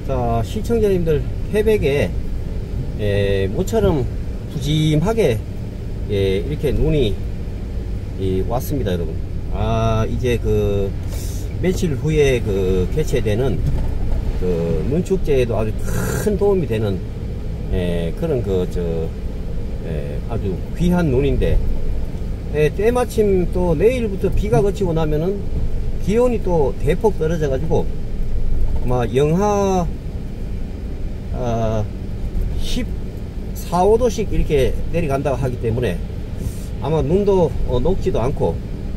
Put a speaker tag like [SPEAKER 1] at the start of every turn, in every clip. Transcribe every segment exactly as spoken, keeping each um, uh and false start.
[SPEAKER 1] 자, 시청자님들, 태백에 에, 모처럼 푸짐하게 예, 이렇게 눈이 예, 왔습니다, 여러분. 아, 이제 그 며칠 후에 그 개최되는 그 눈축제에도 아주 큰 도움이 되는 예, 그런 그 저 예, 아주 귀한 눈인데, 예, 때마침 또 내일부터 비가 그치고 나면은 기온이 또 대폭 떨어져 가지고 아마 영하 어, 십사, 오 도씩 이렇게 내려간다고 하기 때문에 아마 눈도 어, 녹지도 않고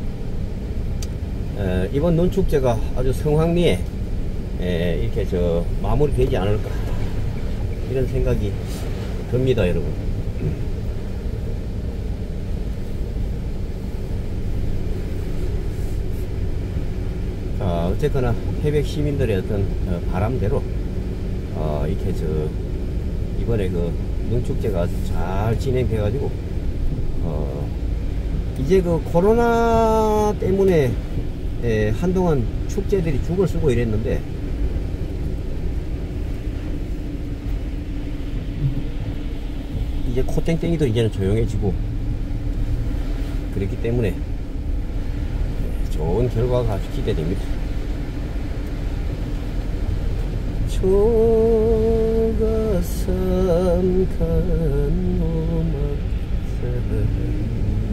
[SPEAKER 1] 에, 이번 눈축제가 아주 성황리에 에, 이렇게 저 마무리 되지 않을까, 이런 생각이 듭니다, 여러분. 자, 어쨌거나 태백 시민들의 어떤 어, 바람대로 어, 이렇게 저 이번에 그 눈축제가 잘 진행돼 가지고 어, 이제 그 코로나 때문에 에, 한동안 축제들이 죽을 쓰고 이랬는데 이제 코땡땡이도 이제는 조용해지고 그렇기 때문에 좋은 결과가 아주 기대됩니다. 초가삼 간호막사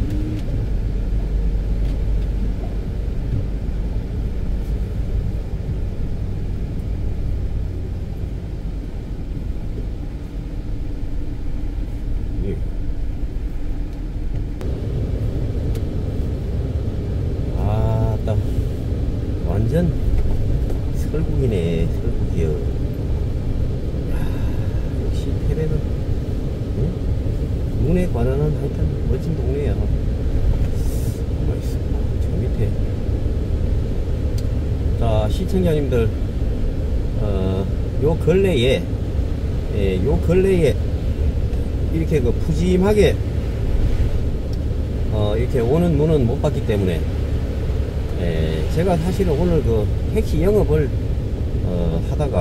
[SPEAKER 1] 완전 설국이네, 설국이요. 야, 역시 태백은 응? 눈에 관한한 하여튼 멋진 동네야. 멋있습니다. 저 밑에 자, 시청자님들, 어, 요 근래에 예, 요 근래에 이렇게 그 푸짐하게 어, 이렇게 오는 눈은 못 봤기 때문에 예, 제가 사실은 오늘 그 택시 영업을 어, 하다가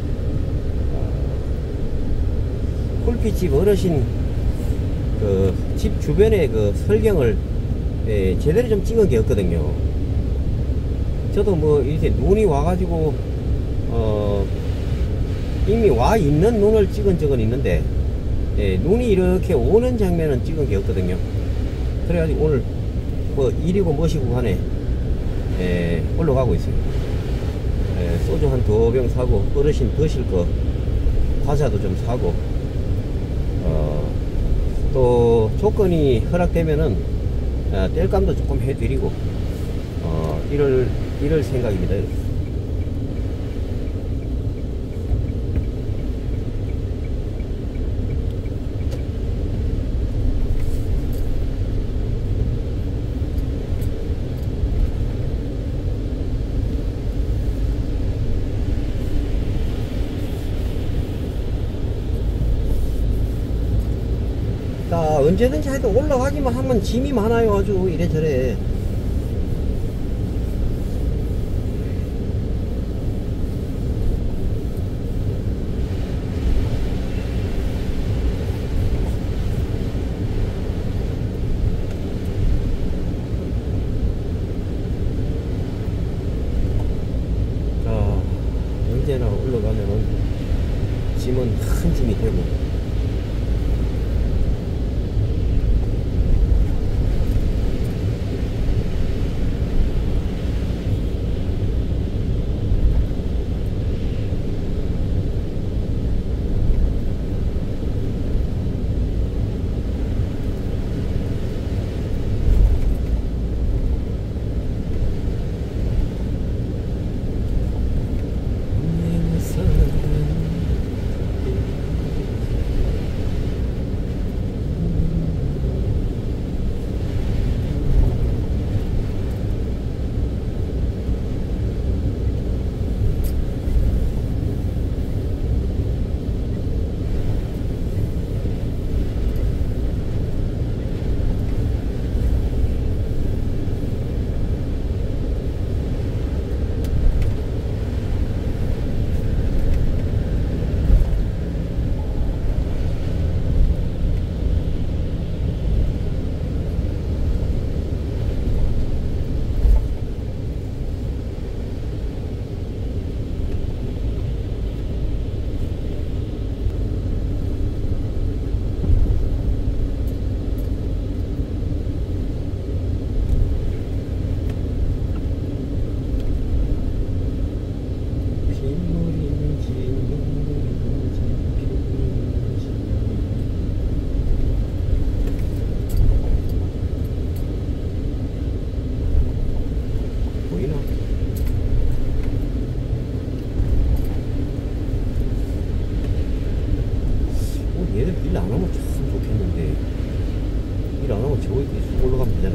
[SPEAKER 1] 어, 쿨피집 어르신 그 집 주변에 그 설경을 예, 제대로 좀 찍은 게 없거든요. 저도 뭐 이렇게 눈이 와가지고 어, 이미 와 있는 눈을 찍은 적은 있는데 예, 눈이 이렇게 오는 장면은 찍은 게 없거든요. 그래가지고 오늘 뭐 일이고 뭐시고 간에 예, 올라가고 있어요. 예, 소주 한 두 병 사고 어르신 드실 거 과자도 좀 사고 어, 또 조건이 허락되면은 어, 땔감도 조금 해드리고 어, 이럴 이럴 생각입니다. 자, 언제든지 하여튼 올라가기만 하면 짐이 많아요. 아주 이래저래. 자, 언제나 올라가면은 짐은 큰 짐이 되고 그래 일 안 하면 참 좋겠는데 일 안 하면 저기 쑥 올라가면 되잖아.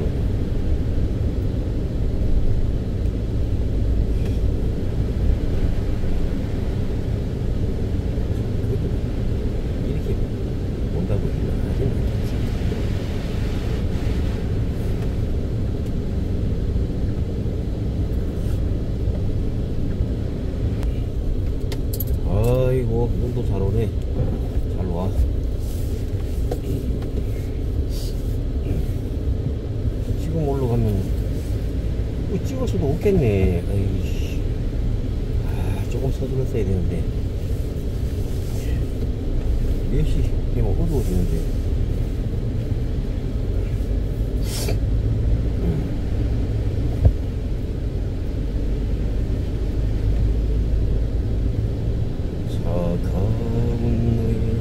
[SPEAKER 1] 이렇게 온다고 일 안 하지는 않겠지. 아이고 눈도 잘 오네. 잘 와. 지금 올라가면 뭐 찍을 수도 없겠네. 아이씨. 아, 조금 서둘렀어야 되는데 몇 시 되면 어두워지는데. 차가운 너의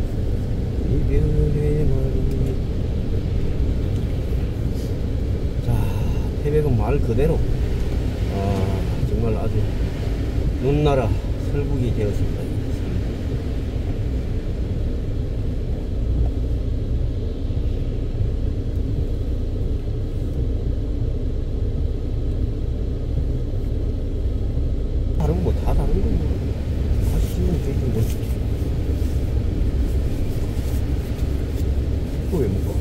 [SPEAKER 1] 이별의 말이. 자, 태백은 말 그대로 아, 정말 아주 눈나라 설국이 되었습니다. 다른 거 다 다른 거 뭐. 다시 찍으면 되지 뭐. 그거 왜 묶어?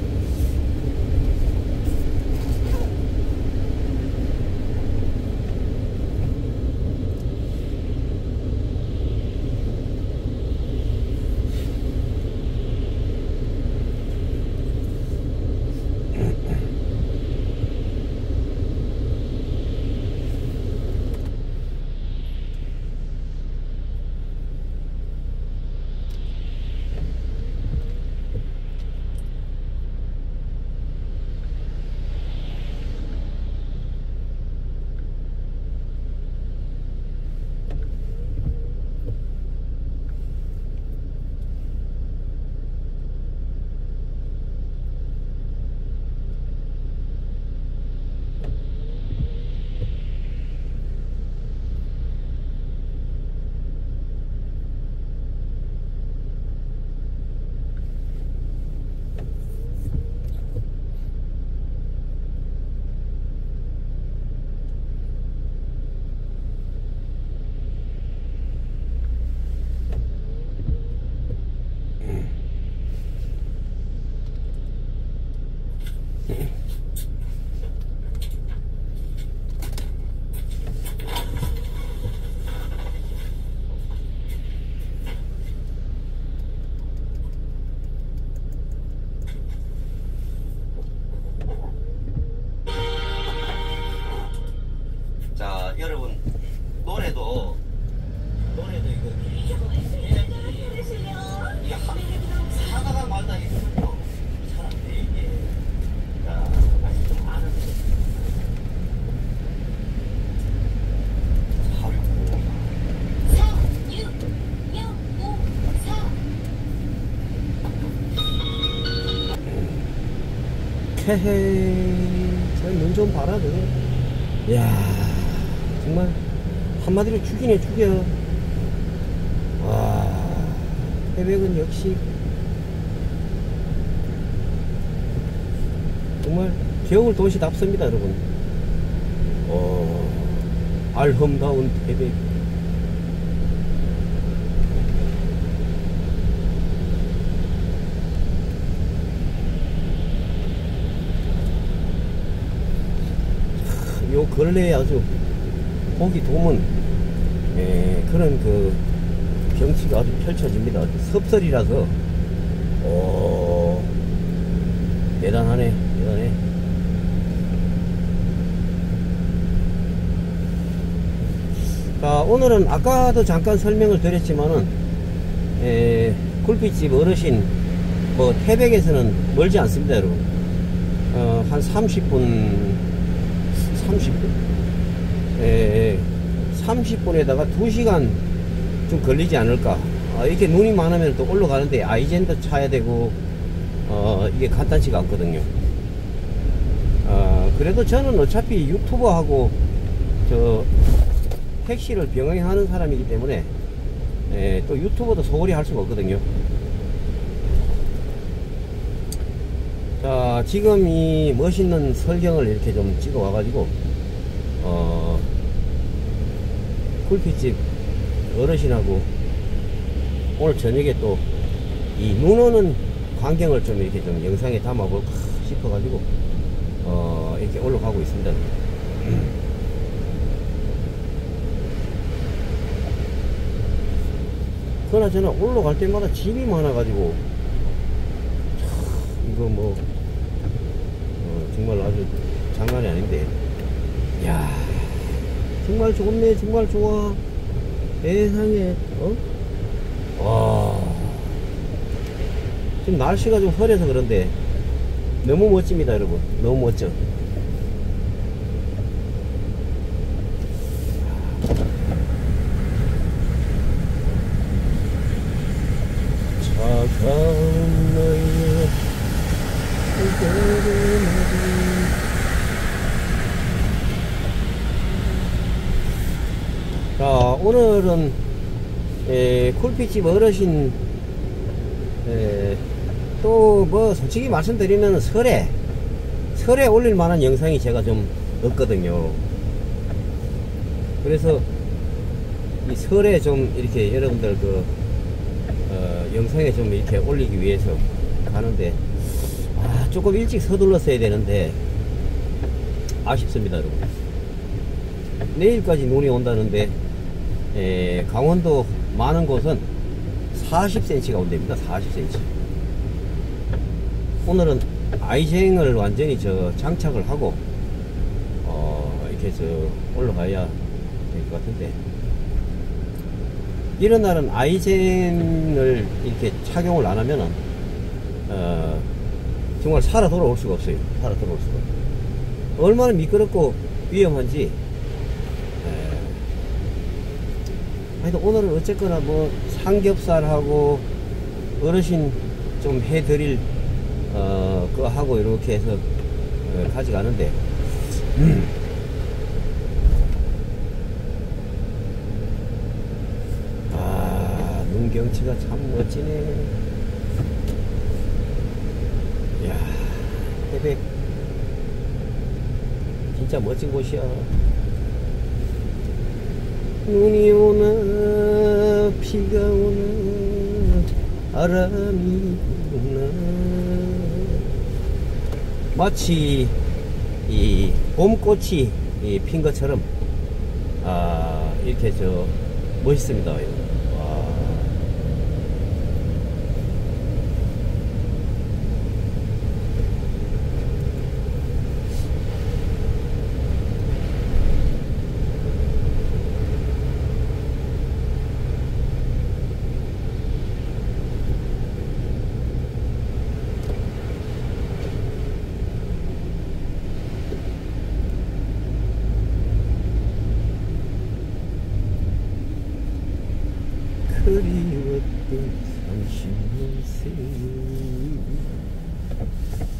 [SPEAKER 1] 자, 여러분 노래도 노래도 이거 이게 하다가 말다 있으면요 잘 안 돼 이게. 자, 맛이 좀 아는 헤헤, 저눈 좀 봐라 그래. 야, 정말 한마디로 죽이네 죽여. 와, 태백은 역시 정말 겨울 도시답습니다 여러분. 어, 알험다운 태백. 요 근래에 아주 보기 드문 예, 그런 그 경치가 아주 펼쳐집니다. 섭설이라서 오, 대단하네 대단해. 자, 오늘은 아까도 잠깐 설명을 드렸지만은 예, 굴빛집 어르신 뭐 태백에서는 멀지 않습니다 여러분. 어, 한 삼십 분 삼십 분? 예, 삼십 분에다가 두 시간 좀 걸리지 않을까. 아, 이렇게 눈이 많으면 또 올라가는데 아이젠도 차야 되고 어, 이게 간단치가 않거든요. 어, 그래도 저는 어차피 유튜버하고 저 택시를 병행하는 사람이기 때문에 예, 또 유튜버도 소홀히 할 수가 없거든요. 자, 지금 이 멋있는 설경을 이렇게 좀 찍어 와가지고, 어, 굴빛집 어르신하고 오늘 저녁에 또 이 눈 오는 광경을 좀 이렇게 좀 영상에 담아볼까 싶어가지고, 어, 이렇게 올라가고 있습니다. 그나저나 올라갈 때마다 짐이 많아가지고, 참, 이거 뭐, 어, 정말 아주 장난이 아닌데, 야 정말 좋네, 정말 좋아. 세상에, 어? 와. 지금 날씨가 좀 흐려서 그런데, 너무 멋집니다, 여러분. 너무 멋져. 차가운 너의 자, 오늘은 에, 쿨빛집 어르신 또 뭐 솔직히 말씀드리면 설에 설에 올릴 만한 영상이 제가 좀 없거든요. 그래서 이 설에 좀 이렇게 여러분들 그 어, 영상에 좀 이렇게 올리기 위해서 가는데, 아, 조금 일찍 서둘렀어야 되는데 아쉽습니다, 여러분. 내일까지 눈이 온다는데, 에, 강원도 많은 곳은 사십 센티미터가 온답니다. 사십 센티미터. 오늘은 아이쟁을 완전히 저 장착을 하고 어, 이렇게 저 올라가야 될 것 같은데, 이런 날은 아이젠을 이렇게 착용을 안 하면은, 어, 정말 살아 돌아올 수가 없어요. 살아 돌아올 수가. 얼마나 미끄럽고 위험한지. 에, 하여튼 오늘은 어쨌거나 뭐 삼겹살하고 어르신 좀 해드릴, 어, 그거 하고 이렇게 해서 어, 가져가는데, 음. 경치가 참 멋지네. 이야, 태백 진짜 멋진 곳이야. 눈이 오나 비가 오나 바람이 부나, 마치 이 봄꽃이 이 핀 것처럼, 아, 이렇게 저 멋있습니다. 그리웠던 삼십 년 세